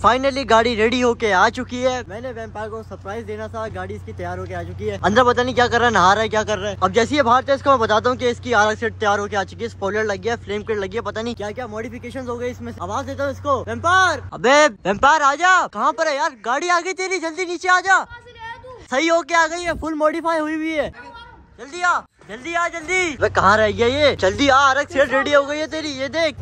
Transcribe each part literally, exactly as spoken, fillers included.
Finally गाड़ी ready होके आ चुकी है। मैंने वैम्पायर को सरप्राइज देना था, गाड़ी इसकी तैयार होके आ चुकी है। अंदर पता नहीं क्या कर रहा है, नहा रहा है क्या कर रहा है। अब जैसे ये बाहर थे इसको मैं बताता हूँ कि इसकी आर एक्स तैयार होके आ चुकी है, स्पॉइलर लग गया, फ्लेम किट लगी है, पता नहीं क्या क्या मॉडिफिकेशन हो गई इसमें। आवाज देता हूँ इसको, वैम्पायर, अबे वैम्पायर आजा, कहाँ पर है यार, गाड़ी आ गई तेरी, जल्दी नीचे आ जा। सही होके आ गई है, फुल मॉडिफाई हुई हुई है, जल्दी आ जल्दी आ जल्दी। वे कहाँ रह गया ये, जल्दी आ, आर एक्स रेडी हो गई है तेरी, ये देख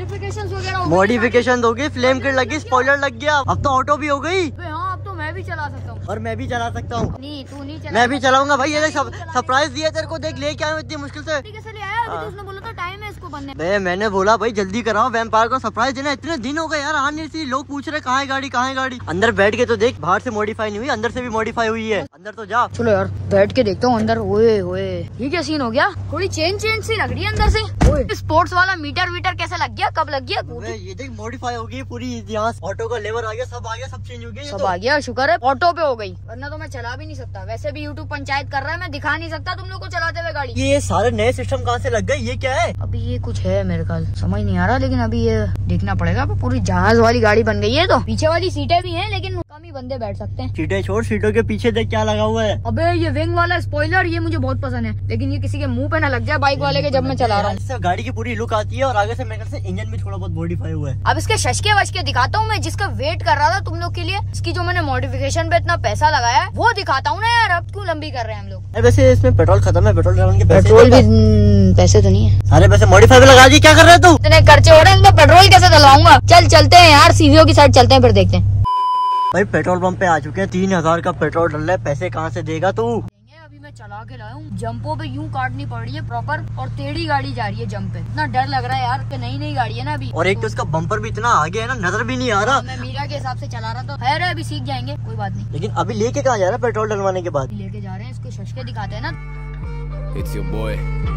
मॉडिफिकेशन हो गई, फ्लेम किट लगी, स्पॉइलर लग गया, अब तो ऑटो भी हो गई। हाँ, अब तो मैं भी चला सकता हूँ। और मैं भी चला सकता हूँ। नहीं तू नहीं चला, मैं भी चलाऊंगा भाई। ये देख सरप्राइज दिया तेरे को, देख लेके आया इतनी मुश्किल से। कैसे ले आया? अभी तो उसने बोला था टाइम है इसको बनने। बे मैंने बोला भाई जल्दी कराओ, वैम्पायर को सरप्राइज देना, इतने दिन हो गए यार आने से, लोग पूछ रहे कहाँ है गाड़ी कहाँ है गाड़ी। अंदर बैठ के तो देख, बाहर से मॉडिफाई नहीं हुई, अंदर से भी मॉडिफाई हुई है, अंदर तो जा। चलो यार बैठ के देखता हूँ अंदर। ओए ओए ये क्या सीन हो गया, थोड़ी चेंज चेंज सी लग रही है अंदर से। ओए स्पोर्ट्स वाला मीटर वीटर कैसे लग गया, कब लग गया? ये देख मॉडिफाई हो गई पूरी, यहाँ ऑटो का लेवर आ गया, सब आ गया, सब चेंज हो गया, सब आ गया। शुक्र है ऑटो पे हो गई, वरना तो मैं चला भी नहीं सकता। वैसे भी यूट्यूब पंचायत कर रहा है, मैं दिखा नहीं सकता तुम लोग को चलाते हुए गाड़ी। ये सारे नए सिस्टम कहाँ से लग गए, ये क्या है? अभी ये कुछ है मेरे ख्याल, समझ नहीं आ रहा, लेकिन अभी ये देखना पड़ेगा। पूरी जहाज वाली गाड़ी बन गई है, तो पीछे वाली सीटें भी हैं, लेकिन कम ही बंदे बैठ सकते हैं। सीटें छोड़, सीटों के पीछे देख क्या लगा हुआ है। अबे ये विंग वाला स्पॉइलर, ये मुझे बहुत पसंद है, लेकिन ये किसी के मुंह पे ना लग जाए बाइक वाले के जब मैं चला रहा हूँ। गाड़ी की पूरी लुक आती है, और आगे से मेरे ख्याल से इंजन भी थोड़ा बहुत मॉडिफाई हुआ है। अब इसके शशके वशके दिखाता हूँ मैं, जिसका वेट कर रहा था तुम लोग के लिए, इसकी जो मैंने मॉडिफिकेशन पे इतना पैसा लगाया है वो दिखाता हूँ ना यार। अब क्यों लंबी कर रहे हैं हम लोग? वैसे इसमें पेट्रोल खत्म है, पेट्रोल डालने के पैसे, पेट्रोल भी पैसे तो नहीं है, सारे पैसे मॉडिफाई लगा दी। क्या कर रहे तू? इतने खर्चे हो रहे हैं, पेट्रोल कैसे डलवाऊंगा? चल चलते हैं यार, सीवीओ की साइड चलते हैं, फिर देखते हैं। भाई पेट्रोल पंप पे आ चुके हैं, तीन हजार का पेट्रोल डल रहा है, पैसे कहाँ से देगा तू? अभी मैं चला के लाया हूँ, जंपों पे यूं काटनी पड़ रही है प्रॉपर, और टेढ़ी गाड़ी जा रही है जंप पे, इतना डर लग रहा है यार, कि नई नई गाड़ी है ना अभी। और एक तो इसका बम्पर भी इतना आगे है ना, नजर भी नहीं आ रहा। मैं मीरा के हिसाब से चला रहा था, खैर है अभी सीख जाएंगे, कोई बात नहीं। लेकिन अभी लेके कहाँ जा रहा है पेट्रोल डलवाने के बाद? लेके जा रहे हैं, इसके शशके दिखाते हैं ना। It's your boy.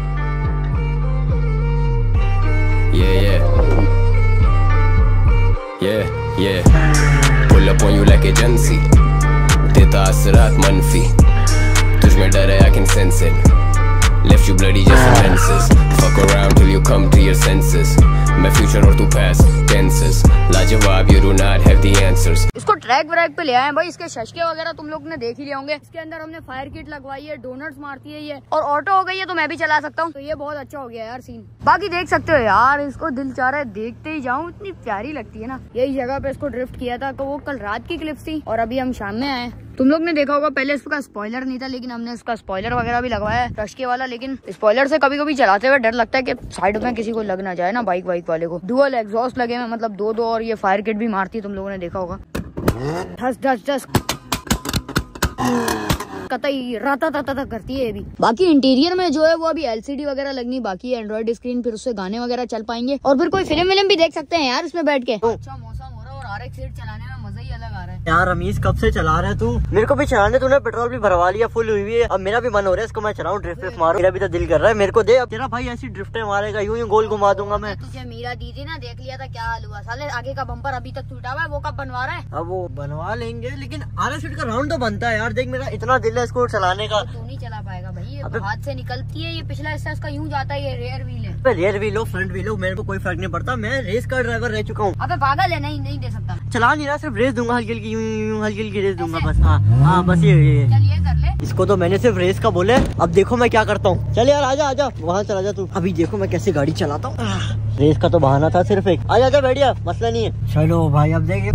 Yeah, yeah. Yeah, yeah. Pull up on you like agency. देता असरात मनफी, तुझ में डर है I can sense it. Left you bloody just for lenses. Fuck around till you come to your senses. मैं future और तू past tenses. लाजवाब you do not have the answers. इसको ट्रैक व्रैक पे ले आए हैं भाई, इसके शशके वगैरह तुम लोग ने देख ही लिए होंगे। इसके अंदर हमने फायर किट लगवाई है, डोनट्स मारती है ये, और ऑटो हो गई है, तो मैं भी चला सकता हूँ, तो ये बहुत अच्छा हो गया यार सीन। बाकी देख सकते हो यार, इसको दिल चाह रहा है देखते ही जाऊँ, इतनी प्यारी लगती है ना। यही जगह पे इसको ड्रिफ्ट किया था, तो वो कल रात की क्लिप्स थी, और अभी हम शाम में आए। तुम लोग ने देखा होगा पहले इसका स्पॉइलर नहीं था, लेकिन हमने इसका स्पॉइलर वगैरह भी लगवाया है टशके वाला। लेकिन स्पॉइलर से कभी कभी चलाते हुए डर लगता है कि साइड में किसी को लग ना जाए ना, बाइक वाइक वाले को। डुअल एग्जॉस्ट लगे हुए, मतलब दो दो, और ये फायर किट भी मारती है, तुम लोगों ने देखा होगा, धस धस धस कतई राता ताता करती है ये भी। बाकी इंटीरियर में जो है वो अभी एलसीडी वगैरह लगनी बाकी है, एंड्रॉइड स्क्रीन, फिर उससे गाने वगैरह चल पाएंगे, और फिर कोई फिल्म विल्म भी देख सकते हैं यार इसमें बैठ के। अच्छा मौसम हो रहा है, और आर एक्स एट चलाने में मजा ही अलग आ रहा है यार। रमीज कब से चला रहा है तू? मेरे को भी चलाने, तूने पेट्रोल भी भरवा लिया, फुल हुई हुई है, अब मेरा भी मन हो रहा है इसको मैं चलाऊं, ड्रिफ्ट ड्रिफ्ट मारूं, मेरा भी तो दिल कर रहा है, मेरे को दे। अब तेरा भाई ऐसी ड्रिफ्टें मारेगा, यूं यूं गोल घुमा दूंगा मैं। तुझे मीरा दी थी ना, देख लिया था क्या हाल हुआ, साले आगे का बम्पर अभी तक टूटा हुआ है, वो कब बनवा रहा है? अब वो बनवा लेंगे, लेकिन आर एक्स का राउंड तो बनता है यार। देख मेरा इतना दिल है इसको चलाने का। तू नहीं चला पाएगा भाई, ये हाथ से निकलती है, ये पिछला हिस्सा इसका यूं जाता है, ये रेयर व्हील है। रेयर व्हील हो फ्रंट व्हील हो, मेरे को कोई फर्क नहीं पड़ता, मैं रेस का ड्राइवर रह चुका हूँ। अबे पागल है, नहीं नहीं दे सकता, चला नहीं रहा, सिर्फ रेस दूंगा हल्की हल्की, यूं हल्की हल्की रेस दूंगा बस। हाँ हाँ बस ये, ये। चल ये कर ले, इसको तो मैंने सिर्फ रेस का बोले, अब देखो मैं क्या करता हूँ। चल यार आजा आजा, वहाँ चला जा तू, अभी देखो मैं कैसे गाड़ी चलाता हूँ। रेस का तो बहाना था सिर्फ एक, आजा आजा बैठिया, मसला नहीं है। चलो भाई अब देखिए,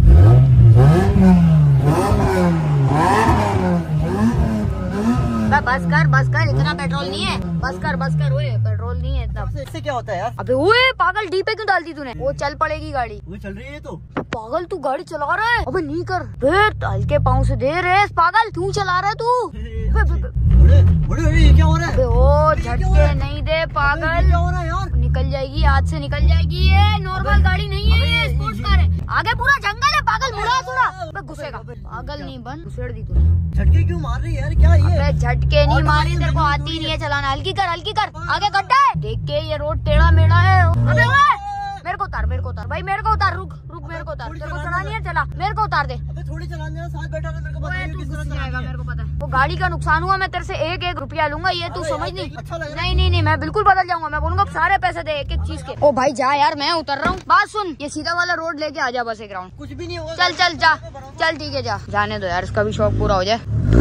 बस कर बस कर, इतना पेट्रोल नहीं है, बस कर बस कर, ओए पेट्रोल नहीं है इतना। इससे क्या होता है यार? अबे ओए पागल, डी पे क्यों डालती तूने? वो चल पड़ेगी गाड़ी, वो चल रही है तो। पागल तू गाड़ी चला रहा है? अबे नहीं कर बे, हल्के पाँव से दे रेस, पागल तू चला रहा है तू। बड़े बड़े ये क्या हो रहा है? ओ झटके नहीं दे पागल, क्या हो रहा है यार? निकल जाएगी, हाथ से निकल जाएगी, ये नॉर्मल गाड़ी नहीं है, ये स्पोर्ट्स कार है, आगे पूरा जंगल है पागल, मुड़ा थोड़ा घुसेगा, पागल नहीं बन, घुसेड़ दी तूने। झटके क्यों मार रही है यार, क्या ये? अबे झटके नहीं मारी, तेरे को आती नहीं है चलाना, हल्की कर हल्की कर, आगे गड्ढा है, देख के ये रोड टेढ़ा मेढ़ा है। अबे मेरे को उतार, मेरे को उतार भाई, मेरे को उतार, रुक रुक मेरे को उतार, तेरे को चलानी है चला, मेरे को उतार दे। अबे थोड़ी चलाने देना, साथ बैठा रहे, मेरे को बताइए तू किस तरह घुस चलानी जाएगा, है। मेरे को पता है। वो गाड़ी का नुकसान हुआ, मैं तेरे से एक एक रुपया लूंगा, ये तू अबे समझ यार, नहीं। अच्छा लग रहा है। नहीं नहीं नहीं, मैं बिल्कुल बदल जाऊंगा, मैं बोलूंगा सारे पैसे दे एक एक चीज के। ओ भाई जा यार, मैं उतर रहा हूँ। बात सुन, ये सीधा वाला रोड लेके आ जा बस एक राउंड। कुछ भी नहीं होगा। चल चल जा, चल ठीक है जा, जाने दो यार, इसका भी शौक पूरा हो जाए।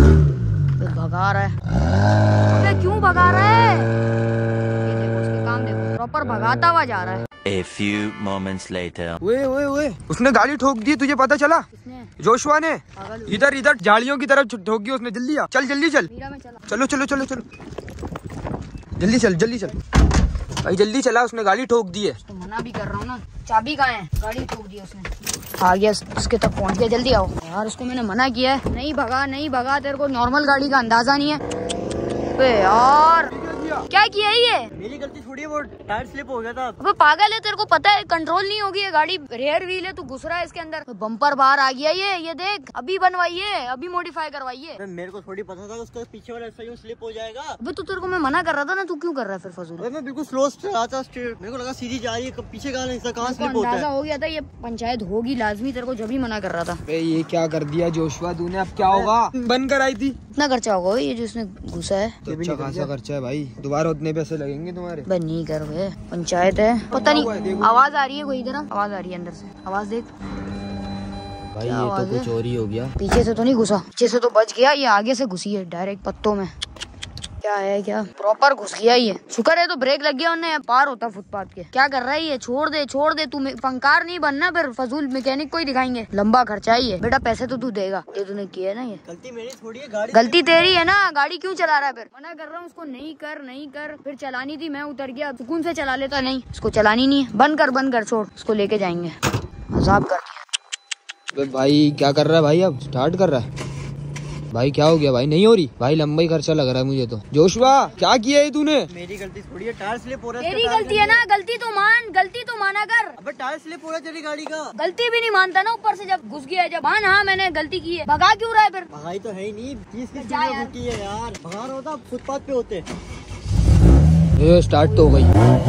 भगा रहा है, अबे क्यों भगा रहा है? ये देखो उसके काम देखो, प्रॉपर भगाता हुआ जा रहा है। A few moments later. ओए ओए ओए, उसने गाड़ी ठोक दी, तुझे पता चला? किसने? जोशुआ ने। पागल हो। इधर इधर झाड़ियों की तरफ ठोक दी उसने। जल्दी आ, चल जल्दी चल। मीरा में चला। चलो चलो चलो चलो, जल्दी चल जल्दी चल भाई, जल्दी चला, उसने गाड़ी ठोक दी है। तो मना भी कर रहा हूँ ना, चाबी कहाँ है? गाड़ी ठोक दी उसने। आ गया, उसके तक पहुँच गया, जल्दी आओ यार। उसको मैंने मना किया है, नहीं भगा नहीं भगा, तेरे को नॉर्मल गाड़ी का अंदाजा नहीं है। अबे यार क्या किया है ये? मेरी गलती थोड़ी है, वो टायर स्लिप हो गया था। अबे पागल है, तेरे को पता है कंट्रोल नहीं होगी ये गाड़ी, रेयर व्हील है, तू घुस रहा है इसके अंदर। बम्पर बाहर आ गया ये ये देख, अभी बनवाइए, अभी मॉडिफाई करवाइए। अबे मेरे को थोड़ी पता था उसका पीछे वाला हिस्सा यूं स्लिप हो जाएगा। अबे तो तेरे को मैं मना कर रहा था ना, तू क्यों कर रहा है फिर फजूल? अबे मैं बिल्कुल स्लो चला था, स्ट्रेट, मेरे को लगा सीधी जा रही है, कब पीछे का हिस्सा कहाँ स्लिप होता अंदाजा है। हो गया था ये पंचायत होगी लाजमी, तेरे को जब ही मना कर रहा था। अबे ये क्या कर दिया जोशुआ तूने, अब क्या होगा? बंद कर आई थी। इतना खर्चा होगा ये जो इसने घुसा है? तो अच्छा खासा खर्चा है भाई, दोबारा उतने पैसे लगेंगे तुम्हारे। बस नहीं कर बे, पंचायत है, पता नहीं। आवाज आ रही है कोई, इधर आ, आवाज आ रही है अंदर से, आवाज देख भाई क्या ये तो आवाज है? कुछ और ही हो गया। पीछे से तो नहीं घुसा, पीछे से तो बच गया, ये आगे से घुसी है डायरेक्ट पत्तों में। क्या है क्या, प्रॉपर घुस गया ये। शुक्र है तो ब्रेक लग गया, उन्हें पार होता फुटपाथ के। क्या कर रहा है ये? छोड़ दे छोड़ दे, तू फंकार नहीं बनना, फिर फजूल मैकेनिक को ही दिखाएंगे। लंबा खर्चा ही है बेटा, पैसे तो तू देगा, ये तूने किया है ना। ये गलती मेरी थोड़ी है, गाड़ी गलती तेरी है ना, गाड़ी क्यों चला रहा है फिर? मना कर रहा हूँ उसको, नहीं कर नहीं कर। फिर चलानी थी, मैं उतर गया, सुकून से चला लेता। नहीं, उसको चलानी नहीं है, बंद कर बंद कर, छोड़, उसको लेके जाएंगे। मजाक कर दिया। अबे भाई क्या कर रहा है भाई, अब स्टार्ट कर रहा है भाई। क्या हो गया भाई, नहीं हो रही भाई, लंबा ही खर्चा लग रहा है मुझे तो। जोशुआ क्या किया है तूने? मेरी गलती थोड़ी है, टायर स्लिप हो रहा है। तेरी गलती है ना, गलती तो मान, गलती तो माना कर। अबे टायर स्लिप हो रहा है तेरी गाड़ी का। गलती भी नहीं मानता ना, ऊपर से जब घुस गया है जब। हाँ हाँ मैंने गलती की है, भगा क्यों रहा है फिर? भगाई तो है ही नहीं, चीज की जा यार। रुकी है यार, भगा रहा होता फुटपाथ पे होते। ये स्टार्ट तो हो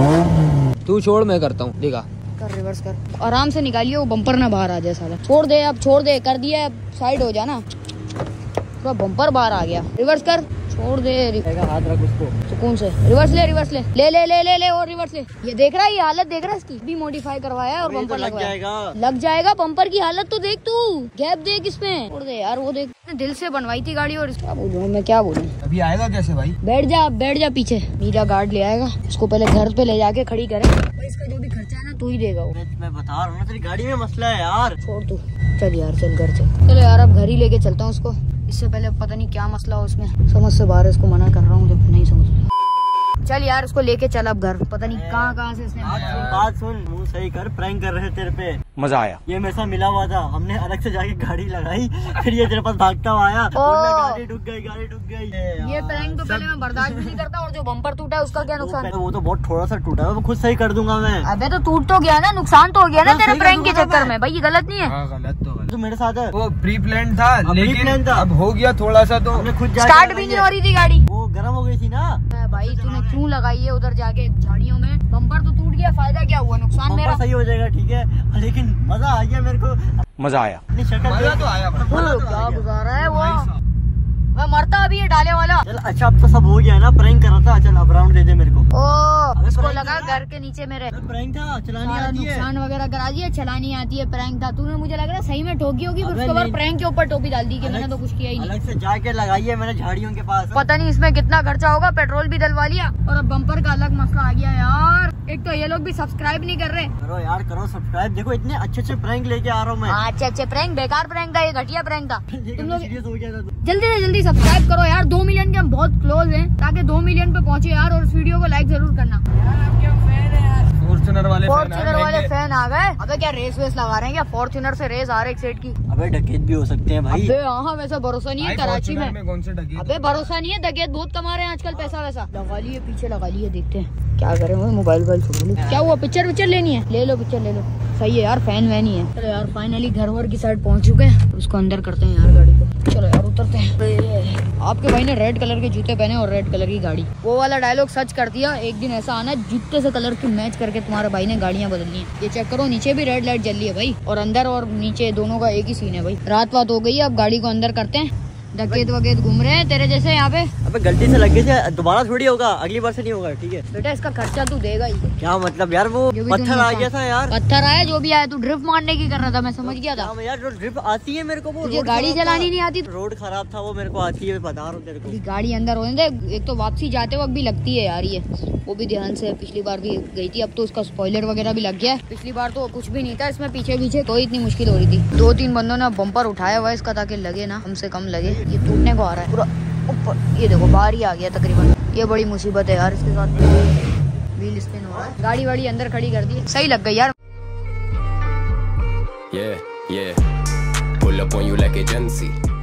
गई, तू छोड़ मैं करता हूँ, देखा कर, रिवर्स कर, आराम से निकालिए, वो बम्पर ना बाहर आ जाए साला। छोड़ दे अब, छोड़ दे, कर दिया, अब साइड हो जाना। पूरा बम्पर बाहर आ गया, रिवर्स कर, छोड़ दे, हाथ रख उसको, सुकून से रिवर्स ले, रिवर्स ले ले ले ले ले ले और रिवर्स ले। ये देख रहा है, ये हालत देख रहा है इसकी, भी मॉडिफाई करवाया और अबे ये तो बम्पर लग लगवाया। जाएगा। लग जाएगा, बम्पर की हालत तो देख तू, गैप देख इसमें। छोड़ दे यार, वो देख, दिल से बनवाई थी गाड़ी। और क्या बोलूं मैं, क्या बोलूं? अभी आएगा कैसे भाई? बैठ जा बैठ जा पीछे, मीरा गार्ड ले आएगा उसको, पहले घर पे ले जाके खड़ी करे। इसका जो भी खर्चा है ना तू ही देगा वो। मैं मैं बता रहा हूँ ना, तेरी गाड़ी में मसला है यार। छोड़ तू, चल यार चल घर चल। चलो यार अब घर ही लेके चलता हूँ उसको, इससे पहले पता नहीं क्या मसला हो उसमें, समझ से बाहर। इसको मना कर रहा हूँ जब नहीं समझ। चल यार उसको लेके चल अब घर, पता नहीं कहाँ कहाँ से इसने। बात सुन बात सुन, मुंह सही कर, प्रैंक कर रहे तेरे पे। मजा आया। ये मेरे साथ मिला हुआ था, हमने अलग से जाके गाड़ी लगाई, फिर ये तेरे पास भागता हुआ आया, बोला गाड़ी डूब गई गाड़ी डूब गई। ये प्रैंक तो पहले मैं बर्दाश्त भी नहीं करता, और जो बम्पर टूटा है उसका क्या नुकसान है? वो तो बहुत थोड़ा सा टूटा है, वो खुद सही कर दूंगा मैं। अबे तो टूट तो गया ना, नुकसान तो हो गया ना हाँ, तेरे सही कर प्रैंक के दूंगा चक्कर मैं। में। भाई ये गलत नहीं है। हाँ गलत तो गलत। तो मेरे साथ है, वो प्री प्लान था, हाँ, लेकिन pre-planned था। अब हो गया थोड़ा सा तो। हमने खुद जाके स्टार्ट भी लगाई नहीं है। हो रही थी गाड़ी, वो गर्म हो गई थी ना। भाई तूने क्यों लगाई है उधर जाके झाड़ियों में? बम्पर तो टूट गया, फायदा क्या हुआ? नुकसान मेरा। बम्पर सही हो जाएगा ठीक है, लेकिन मजा आ गया मेरे को। मजा आया, अपनी शक्ल मजा देख- तो आया बड़ा। मजा तो क्या आ गया। गुजारा है वो, मैं मरता अभी ये डाले वाला। चल अच्छा अब तो सब हो गया है ना, प्रैंक कर रहा था, चल अब राउंड दे दे मेरे को। ओ इसको prank लगा करा। घर के नीचे मेरे, चल प्रैंक था, चलानी सारा आती है। नुकसान वगैरह करा दिया, चलानी आती है, प्रैंक था। तूने मुझे लग रहा है सही में ठोकी होगी, फिर अबे उसके बाद नहीं। प्रैंक के ऊपर टोपी डाल दी कि मैंने अलग- तो कुछ किया ही नहीं। अलग से जाके लगाई है मैंने झाड़ियों के पास। पता नहीं इसमें कितना खर्चा होगा, पेट्रोल भी डलवा लिया, और अब बम्पर का अलग मसला आ गया यार। एक तो ये लोग भी सब्सक्राइब नहीं कर रहे। करो यार करो सब्सक्राइब, देखो इतने अच्छे अच्छे प्रैंक लेके आ रहा हूँ मैं। अच्छे अच्छे प्रैंक, बेकार प्रैंक था ये, घटिया प्रैंक था। लेकिन तुम लोग सीरियस हो गया था तू। जल्दी से जल्दी सब्सक्राइब करो यार, दो मिलियन के हम बहुत क्लोज हैं, ताकि दो मिलियन पे पहुंचे यार। और इस वीडियो को लाइक जरूर करना। फॉर्च्यूनर वाले फॉर्च्यूनर वाले फैन आ गए। अबे क्या रेस वेस लगा रहे हैं क्या? फॉर्च्यूनर से रेस आ रहे एक सेट की। अबे डकैत भी हो सकते हैं भाई। अबे हाँ वैसा भरोसा नहीं है कराची में। में कौन से डगे? अबे भरोसा नहीं है, दगेत बहुत कमा रहे हैं आजकल पैसा वैसा। लगा लिए पीछे लगा लिए, देखते हैं क्या करें। मोबाइल वोबाइल छोड़ लो। क्या हुआ, पिक्चर विक्चर लेनी है? ले लो पिक्चर ले लो। सही है यार, फैन वैन ही है। चलो यार फाइनली घर वर की साइड पहुंच चुके हैं, उसको अंदर करते हैं यार गाड़ी को। चलो यार उतरते हैं। आपके भाई ने रेड कलर के जूते पहने और रेड कलर की गाड़ी, वो वाला डायलॉग सच कर दिया। एक दिन ऐसा आना जूते से कलर की मैच करके तुम्हारे भाई ने गाड़ियां बदलनी है। ये चेक करो, नीचे भी रेड लाइट जल रही है भाई, और अंदर और नीचे दोनों का एक ही सीन है भाई। रात वात हो गई है, अब गाड़ी को अंदर करते हैं। डकेत वकेत घूम रहे हैं तेरे जैसे यहाँ पे। अबे गलती से लग गई से दोबारा थोड़ी होगा, अगली बार से नहीं होगा, ठीक है बेटा इसका खर्चा तू देगा ही। क्या मतलब यार, वो जो भी पत्थर तुमने आ कहा। गया था यार। पत्थर आया जो भी आया, तू ड्रिफ्ट मारने की कर रहा था, मैं समझ गया था। हाँ यार, जो ड्रिप आती है मेरे को, वो तुझे रोड गाड़ी खराब चलानी था। नहीं आती? रोड खराब था, वो मेरे को आती है, बता रहा हूँ तेरे को। अभी गाड़ी अंदर होने दे, एक तो वापसी जाते वक्त भी लगती है यार ये, वो भी ध्यान से। पिछली बार भी गई थी, अब तो उसका स्पॉइलर वगैरह भी लग गया है। पिछली बार तो कुछ भी नहीं था इसमें, पीछे पीछे तो इतनी मुश्किल हो रही थी। दो तीन बंदों ने बम्पर उठाया हुआ है इसका, ताकि लगे ना, कम से कम लगे। ये टूटने को आ रहा है पूरा ऊपर, ये देखो बाहर ही आ गया तकरीबन। ये बड़ी मुसीबत है यार इसके साथ, व्हील स्पिन हो रहा है। गाड़ी वाड़ी अंदर खड़ी कर दी, सही लग गई यार। Yeah, yeah. Pull up on you like agency.